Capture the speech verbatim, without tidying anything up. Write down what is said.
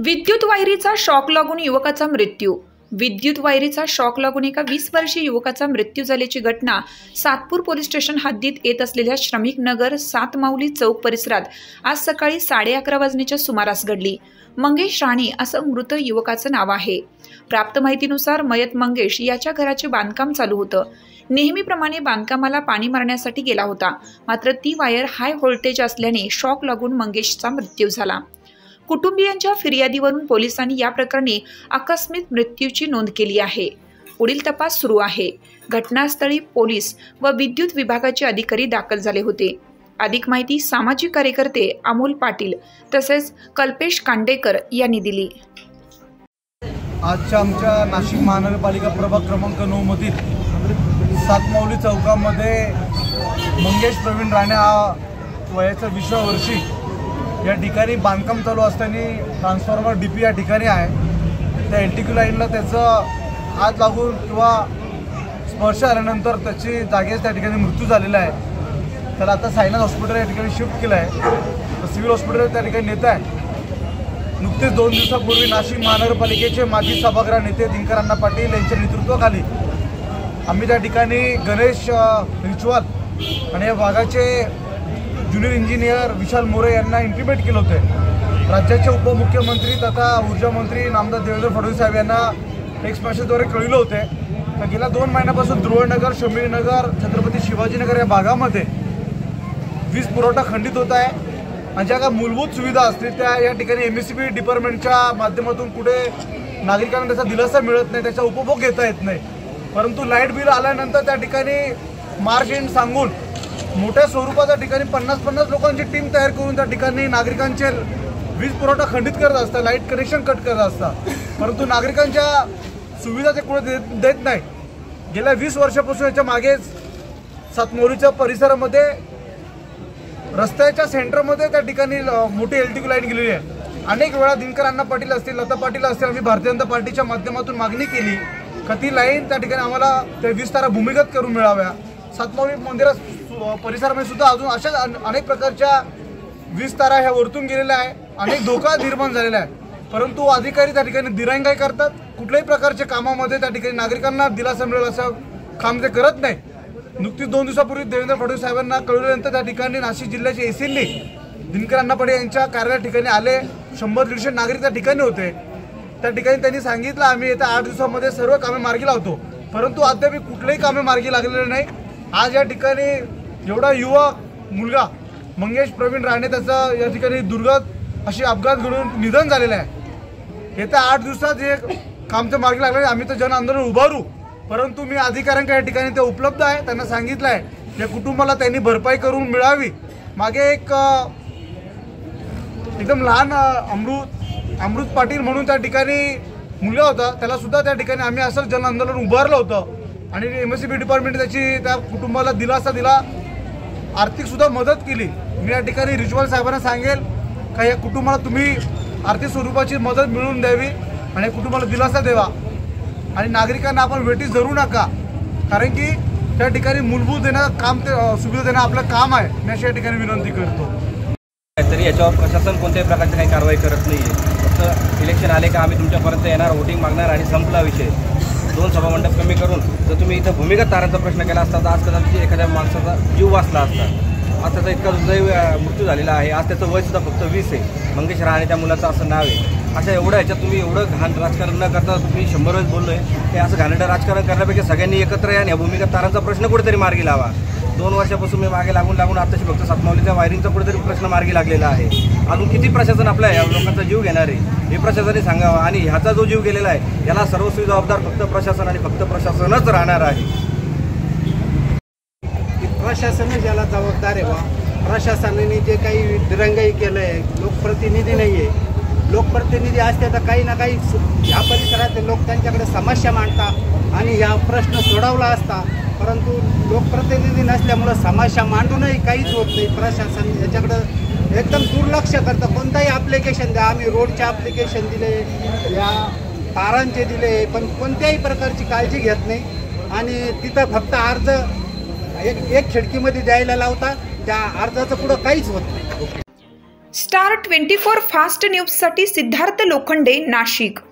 विद्युत वायरीचा शॉक लागून युवकाचा मृत्यू। विद्युत वायरीचा शॉक लागून एका वीस वर्षीय युवकाचा मृत्यू झाल्याची घटना सातपूर पोलीस स्टेशन हद्दीत येत असलेल्या श्रमिक नगर सात माऊली चौक परिसरात आज सकाळी साडे अकरा वाजण्याच्या सुमारास घडली। मंगेश राणे असं मृत युवकाचं नाव आहे। प्राप्त माहितीनुसार मयत मंगेश याच्या घराचे बांधकाम चालू होतं। नेहमीप्रमाणे बांधकामाला पाणी मारण्यासाठी गेला होता, मात्र ती वायर हाय व्होल्टेज असल्याने शॉक लागून मंगेशचा मृत्यू झाला। कुटुंबियांच्या फिर्यादीवरून पोलिसांनी या प्रकरणी आकस्मिक मृत्यूची नोंद केली आहे। पुढील तपास सुरू आहे। घटनास्थळी पोलीस व विद्युत विभागाचे अधिकारी दाखल झाले होते। अधिक माहिती सामाजिक कार्यकर्ते अमोल पाटील तसेच कल्पेश कांडेकर यांनी दिली। आजच्या आमच्या नाशिक महानगरपालिका प्रभाग क्रमांक नऊ मधील सातमाऊली चौकामध्ये मंगेश प्रवीण राणे हा वयाच्या वीसव्या वर्षी या ठिकाणी बांधकाम चालू असताना ट्रान्सफॉर्मर डी पी या ठिकाणी आहे। त्या एल टी क्यू लाईनला त्याचं हात लागून किंवा स्पर्श आल्यानंतर त्याची जागेच त्या ठिकाणी मृत्यू झालेला आहे। त्याला आता सायनाथ हॉस्पिटल या ठिकाणी शिफ्ट केलं आहे। तर सिव्हिल हॉस्पिटल त्या ठिकाणी नेत आहे। नुकतेच दोन दिवसापूर्वी नाशिक महानगरपालिकेचे माजी सभागृह नेते दिनकर अण्णा पाटील यांच्या नेतृत्वाखाली आम्ही त्या ठिकाणी गणेश रिच्युअल आणि या भागाचे ज्युनियर इंजिनियर विशाल मोरे यांना इंटिमेट केलं होते। राज्याचे उपमुख्यमंत्री तथा ऊर्जा मंत्री नामदार देवेंद्र फडणवीस साहेब यांना टेक्स्ट मेसेजद्वारे कळविले होते तर गेल्या दोन महिन्यापासून ध्रुवनगर, शमीरनगर, छत्रपती शिवाजीनगर या भागामध्ये वीज पुरवठा खंडित होत आहे आणि ज्या काही मूलभूत सुविधा असतील त्या या ठिकाणी एम एस सी बी डिपार्टमेंटच्या माध्यमातून कुठे नागरिकांना त्याचा दिलासा मिळत नाही, त्याचा उपभोग घेता येत नाही। परंतु लाईट बिल आल्यानंतर त्या ठिकाणी मार्च एंड सांगून मोठ्या स्वरूपाच्या ठिकाणी पन्नास पन्नास लोकांची टीम तयार करून त्या ठिकाणी नागरिकांचे वीज पुरवठा खंडित करत असतात, लाईट कनेक्शन कट करत असतात। परंतु नागरिकांच्या सुविधा ते कुठे देत नाही। गेल्या वीस वर्षापासून याच्या मागेच सातमाऊलीच्या परिसरामध्ये रस्त्याच्या सेंटरमध्ये त्या ठिकाणी मोठी एल टी क्यू लाईन गेलेली आहे। अनेक वेळा दिनकर अण्णा पाटील असतील, लता पाटील असतील, आम्ही भारतीय जनता पार्टीच्या माध्यमातून मागणी केली का ती लाईन त्या ठिकाणी आम्हाला त्या वीस तारा भूमिगत करून मिळाव्या। सातमाऊली मंदिरा परिसरामध्ये सुद्धा अजून अशा अनेक प्रकारच्या वीज तारा ह्या वरतून गेलेल्या आहे। अनेक धोका निर्माण झालेला आहे। परंतु अधिकारी त्या ठिकाणी दिरंगाई करतात। कुठल्याही प्रकारच्या कामामध्ये त्या ठिकाणी नागरिकांना दिलासा मिळेल असं काम ते करत नाही। नुकतीच दोन दिवसापूर्वी देवेंद्र फडणवीस साहेबांना कळवल्यानंतर त्या ठिकाणी नाशिक जिल्ह्याचे एसींनी दिनकर अण्णा पाटील यांच्या कार्यालया ठिकाणी आले। शंभर दीडशे नागरिक त्या ठिकाणी होते। त्या ठिकाणी त्यांनी सांगितलं आम्ही येत्या आठ दिवसामध्ये सर्व कामे मार्गी लावतो, परंतु अद्याप कुठलेही कामे मार्गी लागलेले नाही। आज या ठिकाणी एवढा युवा मुलगा मंगेश प्रवीण राणे त्याचं या ठिकाणी दुर्गत अशी अपघात घडून निधन झालेलं आहे। येत्या आठ दिवसात जे कामचं मार्गी लागले आम्ही तर जन आंदोलन उभारू, परंतु मी अधिकाऱ्यांच्या या ठिकाणी ते उपलब्ध आहे। त्यांना सांगितलं आहे या कुटुंबाला त्यांनी भरपाई करून मिळावी। मागे एक एकदम लहान अमृत अमृत पाटील म्हणून त्या ठिकाणी मुलगा होता, त्याला सुद्धा त्या ठिकाणी आम्ही असं जन आंदोलन उभारलं होतं आणि M S C B department त्याची त्या कुटुंबाला दिलासा दिला, आर्थिक सुद्धा मदत केली। मी या ठिकाणी रिच्युअल साहेबांना सांगेल का या कुटुंबाला तुम्ही आर्थिक स्वरूपाची मदत मिळवून द्यावी आणि या कुटुंबाला दिलासा द्यावा आणि नागरिकांना आपण वेटीस धरू नका, कारण की त्या ठिकाणी मूलभूत देणं काम ते सुविधा देणं आपलं काम आहे। मी अशा ठिकाणी विनंती करतो। तरी याच्यावर प्रशासन कोणत्याही प्रकारची काही कारवाई करत नाही आहे। फक्त इलेक्शन आले का आम्ही तुमच्यापर्यंत येणार, वोटिंग मागणार आणि संपला विषय। दोन सभामंडप कमी करून जर तुम्ही इथं भूमिगत तारांचा प्रश्न केला असता तर आज कदाचित एखाद्या माणसाचा जीव वाचला असता। आज त्याचा इतका दुर्दैवी मृत्यू झालेला आहे। आज त्याचं वय सुद्धा फक्त वीस आहे। मंगेश राणे त्या मुलाचं असं नाव आहे। अशा एवढं ह्याच्यात तुम्ही एवढं घाण राजकारण न करता तुम्ही शंभर वेळेस बोललोय हे असं घाणेरडं राजकारण करण्यापेक्षा सगळ्यांनी एकत्र या आणि भूमिगत तारांचा प्रश्न कुठेतरी मार्गी लावा। दोन वर्षापासून मी मागे लागून लागून आताशी फक्त सातमाऊलीच्या वायरिंगचा कुठेतरी प्रश्न मार्गी लागलेला आहे। अजून किती प्रशासन आपल्या या लोकांचा जीव घेणार आहे हे प्रशासनाने सांगावं आणि ह्याचा जो जीव गेलेला आहे याला सर्वस्वी जबाबदार फक्त प्रशासन आणि फक्त प्रशासनच राहणार आहे। प्रशासनच याला जबाबदार आहे। बा प्रशासनाने जे काही दिरंगाई केलं आहे, लोकप्रतिनिधी नाही आहे। लोकप्रतिनिधी असते तर काही ना काही ह्या परिसरात लोक त्यांच्याकडे समस्या मांडतात आणि ह्या प्रश्न सोडवला असता, परंतु लोकप्रतिनिधी नसल्यामुळं समस्या मांडूनही काहीच होत नाही। प्रशासन याच्याकडं एकदम दुर्लक्ष करतं। कोणताही ॲप्लिकेशन द्या, आम्ही रोडचे ॲप्लिकेशन दिले, या तारांचे दिले, पण कोणत्याही प्रकारची काळजी घेत नाही आणि तिथं फक्त अर्ज एक एक खिडकीमध्ये द्यायला लावता, त्या अर्जाचं पुढं काहीच होत नाही। स्टार ट्वेंटी फोर फास्ट न्यूजसाठी सिद्धार्थ लोखंडे, नाशिक।